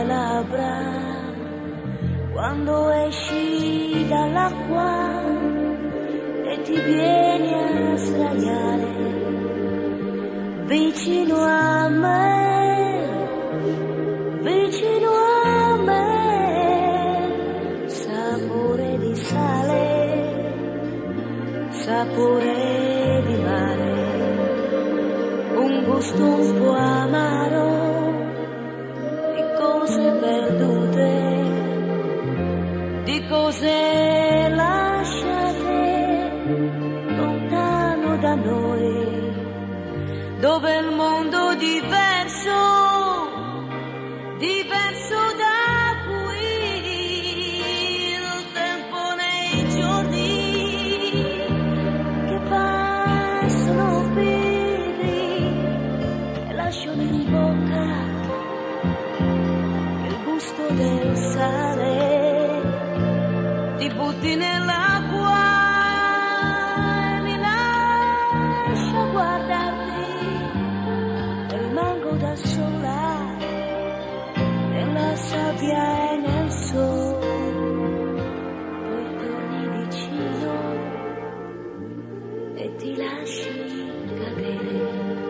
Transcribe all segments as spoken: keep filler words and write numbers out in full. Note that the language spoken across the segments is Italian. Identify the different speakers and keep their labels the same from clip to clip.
Speaker 1: mie labbra quando esci dall'acqua e ti vieni a sdraiare vicino a me, vicino a me, sapore di sale, sapore di mare, un gusto un po' amaro di cose perdute, di cose lasciate lontano da noi, dove il mondo diverso, diverso da qui, il tempo nei giorni che passano vivi e lasciano in bocca il gusto del sale, ti butti nell'acqua e mi lascia guardarti, e rimango da sola nella sabbia e nel sole, poi torni vicino e ti lasci cadere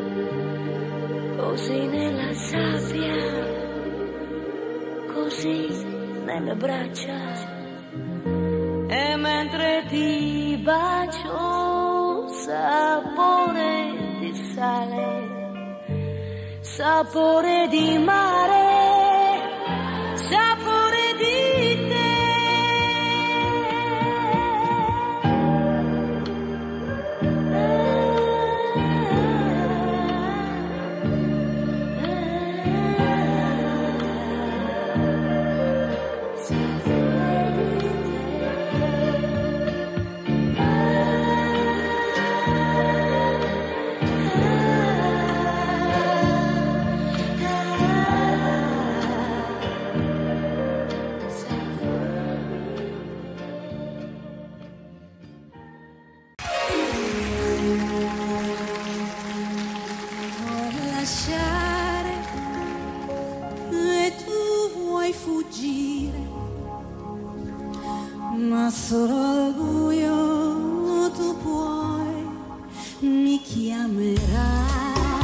Speaker 1: così nella sabbia, così nelle braccia, e mentre ti bacio sapore di sale, sapore di mare, sapore di te.
Speaker 2: Solo al buio tu puoi, mi chiamerai.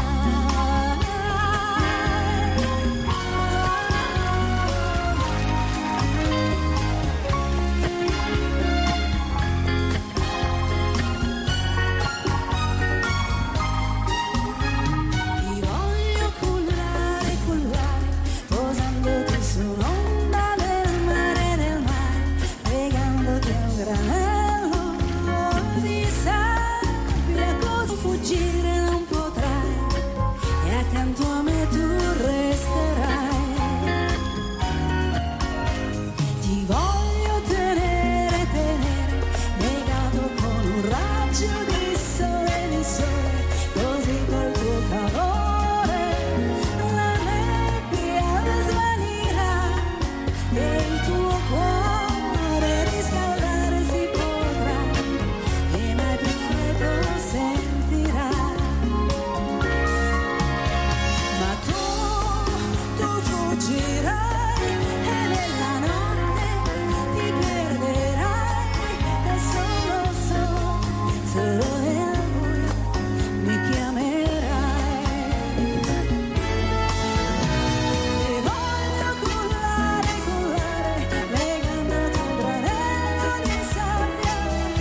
Speaker 2: Ti voglio cullare, cullare, posandoti sull'onda del mare, del mare, legandoti a un granello di sabbia, così fuggire non potrai, e accanto a me tu resterai. Ti voglio tenere, tenere, legato con un raggio di sole, di sole, così col tuo calore la nebbia svanirà e il tuo cuore riscaldare si potrà e mai più freddo sentirai. Ma tu, tu fuggirai e nella notte ti perderai e solo, solo, solo nel buio mi chiamerai. Ti voglio cullare, cullare, legandoti a un granello di sabbia,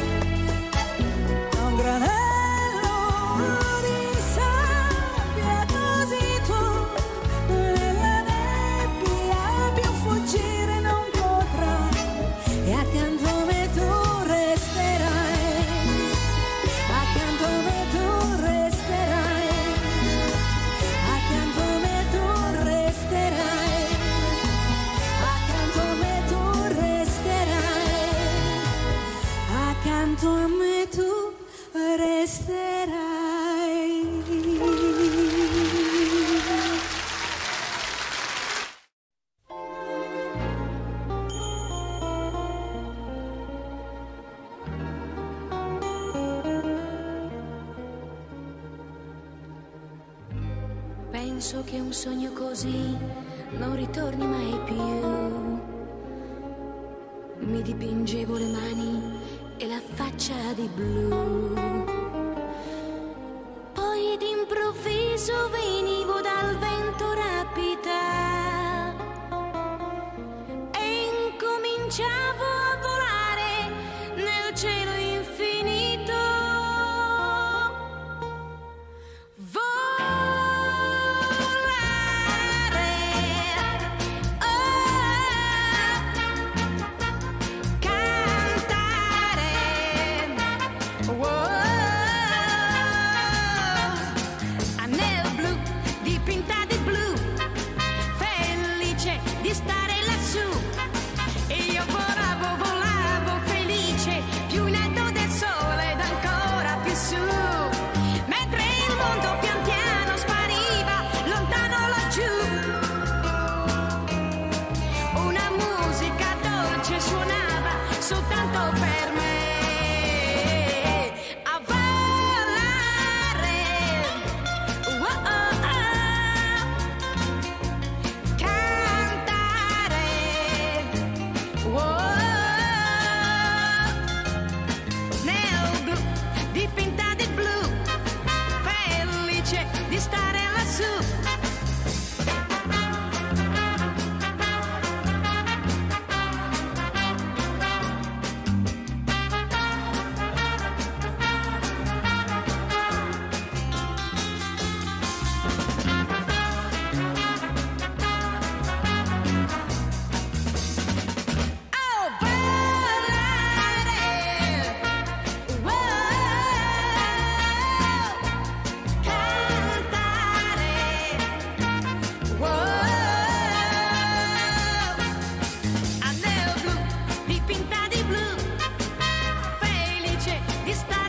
Speaker 2: a un granello di sabbia, così tu nella nebbia più fuggire non potrai, e accanto a me tu resterai, accanto a me tu resterai, accanto a me tu resterai, accanto a me tu resterai, accanto a me tu resterai.
Speaker 1: Penso che un sogno così non ritorni mai più. Mi dipingevo le mani e la faccia di blu. Poi d'improvviso venivo dal vento rapita e incominciavo a volare nel cielo infinito. Volare, oh, cantare, oh, nel blu, dipinta di blu, felice di stare lassù. E io volavo, volavo felice, più in alto del sole ed ancora più su, mentre il mondo pian piano spariva lontano laggiù. Una musica dolce suonava soltanto per me. A volare, oh, oh, oh, cantare, oh, nel blu, dipinta di blu, felice di stare lassù. Oh, volare, oh, cantare, oh, nel blu, dipinta di blu, felice di stare